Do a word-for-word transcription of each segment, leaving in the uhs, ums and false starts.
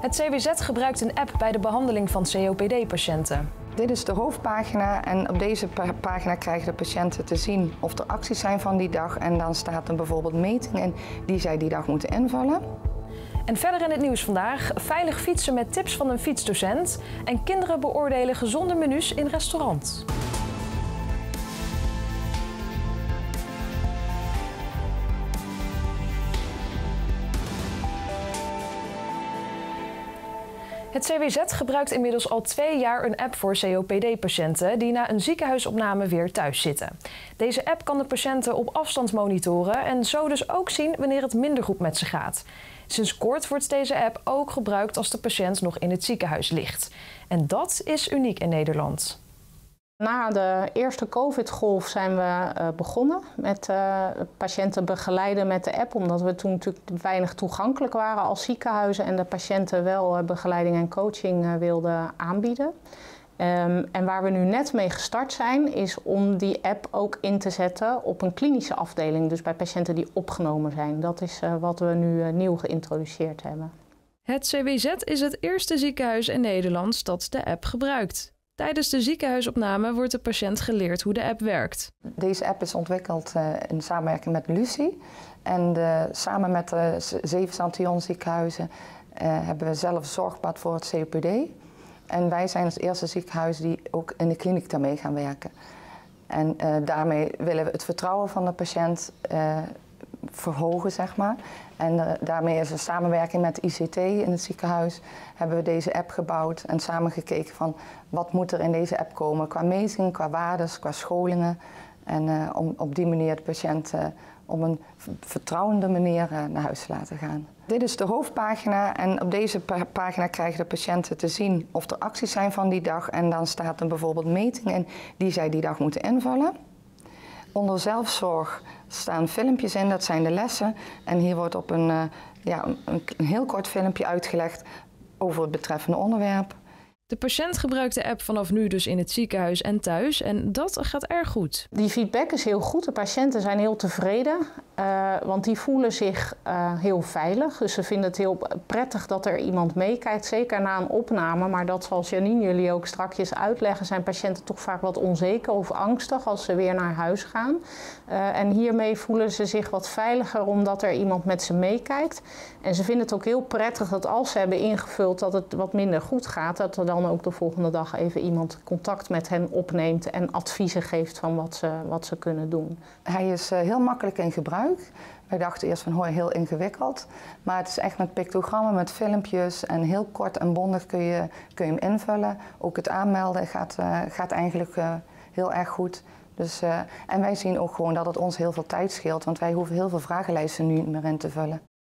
Het C W Z gebruikt een app bij de behandeling van C O P D-patiënten. Dit is de hoofdpagina en op deze pagina krijgen de patiënten te zien of er acties zijn van die dag. En dan staat er bijvoorbeeld meting in die zij die dag moeten invullen. En verder in het nieuws vandaag, veilig fietsen met tips van een fietsdocent. En kinderen beoordelen gezonde menus in restaurants. Het C W Z gebruikt inmiddels al twee jaar een app voor C O P D-patiënten die na een ziekenhuisopname weer thuis zitten. Deze app kan de patiënten op afstand monitoren en zo dus ook zien wanneer het minder goed met ze gaat. Sinds kort wordt deze app ook gebruikt als de patiënt nog in het ziekenhuis ligt. En dat is uniek in Nederland. Na de eerste COVID-golf zijn we uh, begonnen met uh, patiënten begeleiden met de app, omdat we toen natuurlijk weinig toegankelijk waren als ziekenhuizen en de patiënten wel uh, begeleiding en coaching uh, wilden aanbieden. Um, en waar we nu net mee gestart zijn, is om die app ook in te zetten op een klinische afdeling, dus bij patiënten die opgenomen zijn. Dat is uh, wat we nu uh, nieuw geïntroduceerd hebben. Het C W Z is het eerste ziekenhuis in Nederland dat de app gebruikt. Tijdens de ziekenhuisopname wordt de patiënt geleerd hoe de app werkt. Deze app is ontwikkeld uh, in samenwerking met Lucie. En de, samen met de zeven Santillon ziekenhuizen uh, hebben we zelf zorgpad voor het C O P D. En wij zijn het eerste ziekenhuis die ook in de kliniek daarmee gaan werken. En uh, daarmee willen we het vertrouwen van de patiënt uh, verhogen, zeg maar. En uh, daarmee is een samenwerking met I C T in het ziekenhuis. Hebben we deze app gebouwd en samen gekeken van wat moet er in deze app komen qua metingen, qua waardes, qua scholingen. En uh, om op die manier de patiënt uh, op een vertrouwende manier uh, naar huis te laten gaan. Dit is de hoofdpagina en op deze pagina krijgen de patiënten te zien of er acties zijn van die dag. En dan staat er bijvoorbeeld meting in die zij die dag moeten invullen. Onder zelfzorg staan filmpjes in, dat zijn de lessen. En hier wordt op een, uh, ja, een, een heel kort filmpje uitgelegd over het betreffende onderwerp. De patiënt gebruikt de app vanaf nu dus in het ziekenhuis en thuis en dat gaat erg goed. Die feedback is heel goed. De patiënten zijn heel tevreden, uh, want die voelen zich uh, heel veilig. Dus ze vinden het heel prettig dat er iemand meekijkt, zeker na een opname. Maar dat zal Janine jullie ook strakjes uitleggen, zijn patiënten toch vaak wat onzeker of angstig als ze weer naar huis gaan. Uh, en hiermee voelen ze zich wat veiliger omdat er iemand met ze meekijkt. En ze vinden het ook heel prettig dat als ze hebben ingevuld dat het wat minder goed gaat, dat er dan ook de volgende dag even iemand contact met hen opneemt en adviezen geeft van wat ze, wat ze kunnen doen. Hij is uh, heel makkelijk in gebruik. Wij dachten eerst van hoor, heel ingewikkeld. Maar het is echt met pictogrammen, met filmpjes en heel kort en bondig kun je, kun je hem invullen. Ook het aanmelden gaat, uh, gaat eigenlijk uh, heel erg goed. Dus, uh, en wij zien ook gewoon dat het ons heel veel tijd scheelt, want wij hoeven heel veel vragenlijsten nu niet meer in te vullen.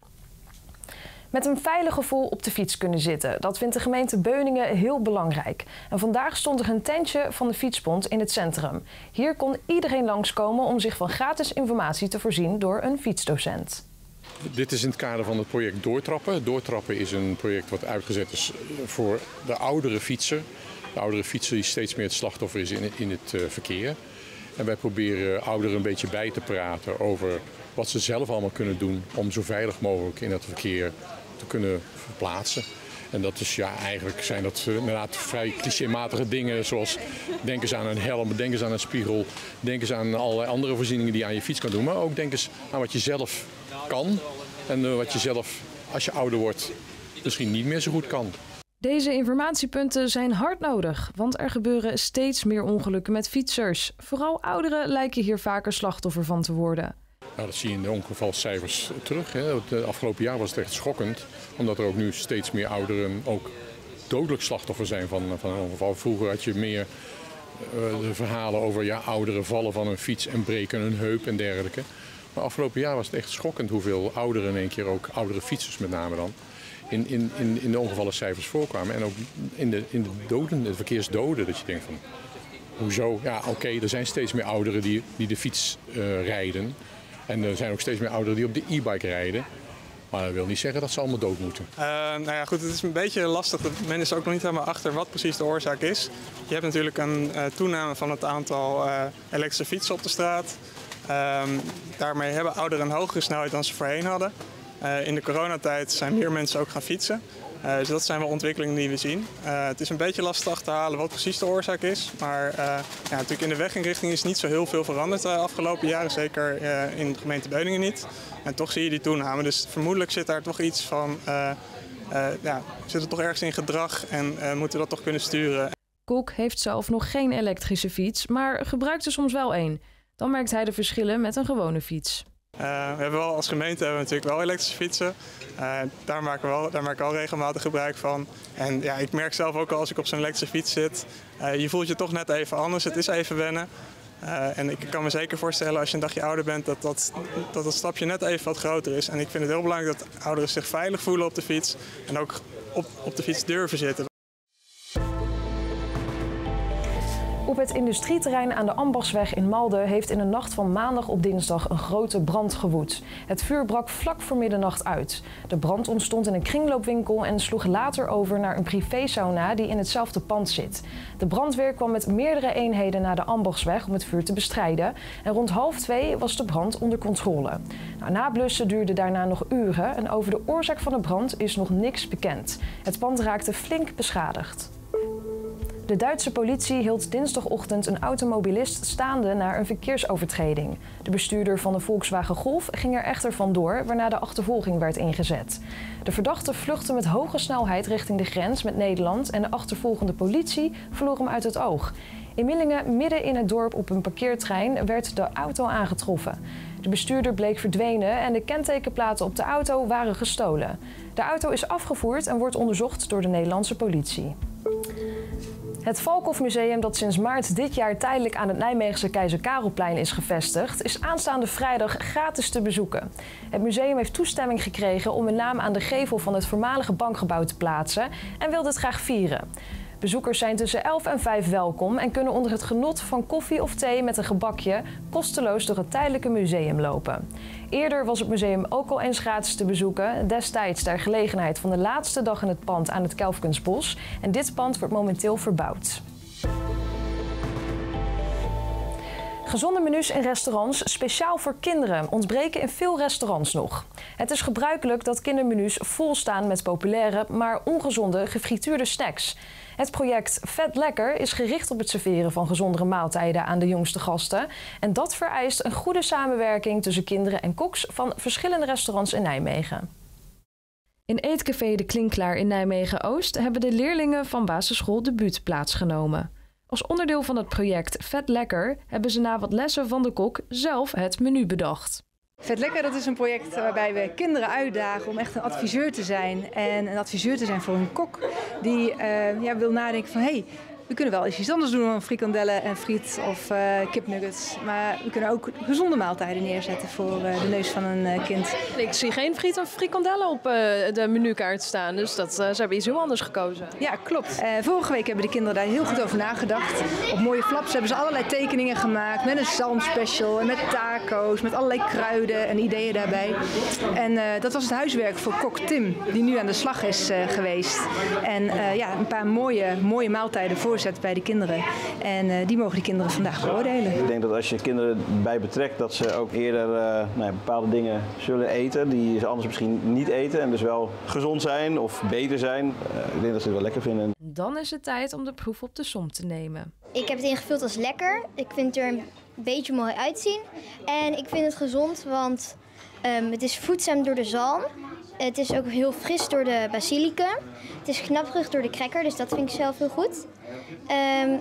Met een veilig gevoel op de fiets kunnen zitten. Dat vindt de gemeente Beuningen heel belangrijk. En vandaag stond er een tentje van de Fietsbond in het centrum. Hier kon iedereen langskomen om zich van gratis informatie te voorzien door een fietsdocent. Dit is in het kader van het project Doortrappen. Doortrappen is een project wat uitgezet is voor de oudere fietser. De oudere fietser die steeds meer het slachtoffer is in, in het uh, verkeer. En wij proberen ouderen een beetje bij te praten over wat ze zelf allemaal kunnen doen om zo veilig mogelijk in het verkeer te kunnen verplaatsen. En dat is ja, eigenlijk zijn dat uh, inderdaad vrij clichématige dingen zoals denk eens aan een helm, denk eens aan een spiegel, denk eens aan allerlei andere voorzieningen die je aan je fiets kan doen. Maar ook denk eens aan wat je zelf kan en uh, wat je zelf als je ouder wordt misschien niet meer zo goed kan. Deze informatiepunten zijn hard nodig, want er gebeuren steeds meer ongelukken met fietsers. Vooral ouderen lijken hier vaker slachtoffer van te worden. Nou, dat zie je in de ongevalcijfers terug. Hè. Het afgelopen jaar was het echt schokkend, omdat er ook nu steeds meer ouderen ook dodelijk slachtoffer zijn van, van een ongeval. Vroeger had je meer uh, de verhalen over ja, ouderen vallen van een fiets en breken hun heup en dergelijke. Maar afgelopen jaar was het echt schokkend hoeveel ouderen in één keer, ook oudere fietsers met name dan, in, in, in, in de ongevallencijfers voorkwamen. En ook in de, in de doden, de verkeersdoden, dat je denkt van hoezo? Ja, oké, okay, er zijn steeds meer ouderen die, die de fiets uh, rijden. En er zijn ook steeds meer ouderen die op de e-bike rijden. Maar dat wil niet zeggen dat ze allemaal dood moeten. Uh, nou ja, goed, het is een beetje lastig. Men is ook nog niet helemaal achter wat precies de oorzaak is. Je hebt natuurlijk een uh, toename van het aantal uh, elektrische fietsen op de straat. Uh, daarmee hebben ouderen een hogere snelheid dan ze voorheen hadden. Uh, in de coronatijd zijn meer mensen ook gaan fietsen. Uh, dus dat zijn wel ontwikkelingen die we zien. Uh, het is een beetje lastig te halen wat precies de oorzaak is. Maar uh, ja, natuurlijk in de weginrichting is niet zo heel veel veranderd de afgelopen jaren. Zeker uh, in de gemeente Beuningen niet. En toch zie je die toename. Dus vermoedelijk zit daar toch iets van... Uh, uh, ja, zit er toch ergens in gedrag en uh, moeten we dat toch kunnen sturen. Kok heeft zelf nog geen elektrische fiets, maar gebruikt er soms wel een. Dan merkt hij de verschillen met een gewone fiets. Uh, we hebben wel, als gemeente hebben we natuurlijk wel elektrische fietsen. Uh, daar maken we wel, daar maken we al regelmatig gebruik van. En ja, ik merk zelf ook al als ik op zo'n elektrische fiets zit. Uh, je voelt je toch net even anders. Het is even wennen. Uh, en ik kan me zeker voorstellen als je een dagje ouder bent dat dat, dat dat stapje net even wat groter is. En ik vind het heel belangrijk dat ouderen zich veilig voelen op de fiets. En ook op, op de fiets durven zitten. Op het industrieterrein aan de Ambachtsweg in Malden heeft in de nacht van maandag op dinsdag een grote brand gewoed. Het vuur brak vlak voor middernacht uit. De brand ontstond in een kringloopwinkel en sloeg later over naar een privésauna die in hetzelfde pand zit. De brandweer kwam met meerdere eenheden naar de Ambachtsweg om het vuur te bestrijden. En rond half twee was de brand onder controle. Nou, nablussen duurde daarna nog uren en over de oorzaak van de brand is nog niks bekend. Het pand raakte flink beschadigd. De Duitse politie hield dinsdagochtend een automobilist staande na een verkeersovertreding. De bestuurder van de Volkswagen Golf ging er echter vandoor, waarna de achtervolging werd ingezet. De verdachte vluchtte met hoge snelheid richting de grens met Nederland en de achtervolgende politie verloor hem uit het oog. In Millingen, midden in het dorp op een parkeertrein, werd de auto aangetroffen. De bestuurder bleek verdwenen en de kentekenplaten op de auto waren gestolen. De auto is afgevoerd en wordt onderzocht door de Nederlandse politie. Het Valkhof-museum, dat sinds maart dit jaar tijdelijk aan het Nijmeegse Keizer Karelplein is gevestigd, is aanstaande vrijdag gratis te bezoeken. Het museum heeft toestemming gekregen om een naam aan de gevel van het voormalige bankgebouw te plaatsen en wil dit graag vieren. Bezoekers zijn tussen elf en vijf welkom en kunnen onder het genot van koffie of thee met een gebakje kosteloos door het tijdelijke museum lopen. Eerder was het museum ook al eens gratis te bezoeken, destijds ter gelegenheid van de laatste dag in het pand aan het Kelfkensbos. En dit pand wordt momenteel verbouwd. Gezonde menus in restaurants, speciaal voor kinderen, ontbreken in veel restaurants nog. Het is gebruikelijk dat kindermenu's vol staan met populaire, maar ongezonde gefrituurde snacks. Het project Vet Lekker is gericht op het serveren van gezondere maaltijden aan de jongste gasten. En dat vereist een goede samenwerking tussen kinderen en koks van verschillende restaurants in Nijmegen. In Eetcafé De Klinklaar in Nijmegen-Oost hebben de leerlingen van basisschool Debuut plaatsgenomen. Als onderdeel van het project Vet Lekker hebben ze na wat lessen van de kok zelf het menu bedacht. Vet Lekker, dat is een project waarbij we kinderen uitdagen om echt een adviseur te zijn. En een adviseur te zijn voor een kok die uh, ja, wil nadenken van... Hey, we kunnen wel eens iets anders doen dan frikandellen en friet of uh, kipnuggets. Maar we kunnen ook gezonde maaltijden neerzetten voor uh, de neus van een uh, kind. Ik zie geen friet of frikandellen op uh, de menukaart staan, dus dat, uh, ze hebben iets heel anders gekozen. Ja, klopt. Uh, vorige week hebben de kinderen daar heel goed over nagedacht. Op mooie flaps hebben ze allerlei tekeningen gemaakt met een zalmspecial en met taco's, met allerlei kruiden en ideeën daarbij. En uh, dat was het huiswerk voor kok Tim, die nu aan de slag is uh, geweest. En uh, ja, een paar mooie, mooie maaltijden voor bij de kinderen. En uh, die mogen de kinderen vandaag beoordelen. Ik denk dat als je kinderen bij betrekt, dat ze ook eerder uh, nou ja, bepaalde dingen zullen eten die ze anders misschien niet eten en dus wel gezond zijn of beter zijn. Uh, ik denk dat ze het wel lekker vinden. Dan is het tijd om de proef op de som te nemen. Ik heb het ingevuld als lekker. Ik vind het er een beetje mooi uitzien. En ik vind het gezond, want um, het is voedzaam door de zalm. Het is ook heel fris door de basilicum. Het is knapperig door de cracker, dus dat vind ik zelf heel goed. Um,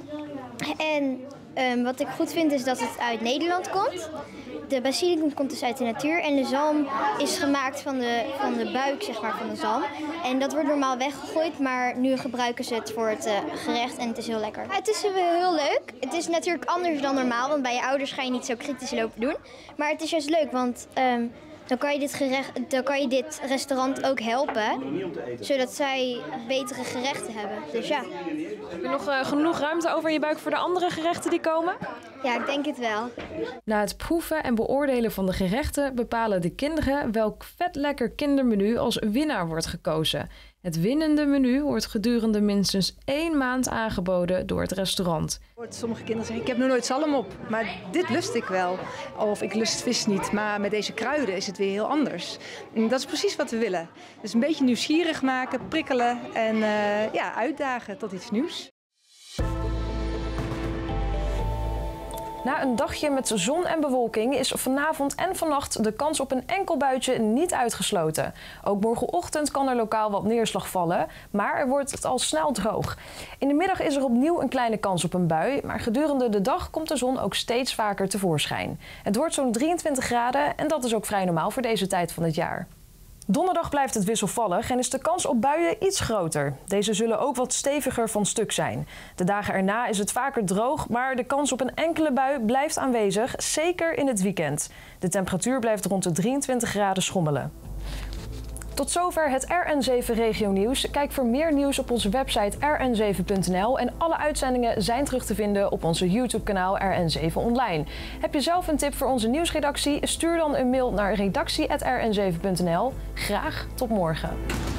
en um, wat ik goed vind is dat het uit Nederland komt. De basilicum komt dus uit de natuur en de zalm is gemaakt van de, van de buik, zeg maar, van de zalm. En dat wordt normaal weggegooid, maar nu gebruiken ze het voor het uh, gerecht en het is heel lekker. Het is heel leuk. Het is natuurlijk anders dan normaal, want bij je ouders ga je niet zo kritisch lopen doen. Maar het is juist leuk, want... Um, Dan kan, je dit gerecht, dan kan je dit restaurant ook helpen, zodat zij betere gerechten hebben. Dus ja. Heb je nog uh, genoeg ruimte over je buik voor de andere gerechten die komen? Ja, ik denk het wel. Na het proeven en beoordelen van de gerechten bepalen de kinderen welk vet lekker kindermenu als winnaar wordt gekozen. Het winnende menu wordt gedurende minstens één maand aangeboden door het restaurant. Sommige kinderen zeggen, ik heb nog nooit zalm op, maar dit lust ik wel. Of ik lust vis niet, maar met deze kruiden is het weer heel anders. En dat is precies wat we willen. Dus een beetje nieuwsgierig maken, prikkelen en uh, ja, uitdagen tot iets nieuws. Na een dagje met zon en bewolking is vanavond en vannacht de kans op een enkel buitje niet uitgesloten. Ook morgenochtend kan er lokaal wat neerslag vallen, maar er wordt het al snel droog. In de middag is er opnieuw een kleine kans op een bui, maar gedurende de dag komt de zon ook steeds vaker tevoorschijn. Het wordt zo'n drieëntwintig graden en dat is ook vrij normaal voor deze tijd van het jaar. Donderdag blijft het wisselvallig en is de kans op buien iets groter. Deze zullen ook wat steviger van stuk zijn. De dagen erna is het vaker droog, maar de kans op een enkele bui blijft aanwezig, zeker in het weekend. De temperatuur blijft rond de drieëntwintig graden schommelen. Tot zover het R N zeven Regionieuws. Kijk voor meer nieuws op onze website r n zeven punt n l en alle uitzendingen zijn terug te vinden op onze YouTube-kanaal R N zeven Online. Heb je zelf een tip voor onze nieuwsredactie? Stuur dan een mail naar redactie apenstaartje r n zeven punt n l. Graag tot morgen.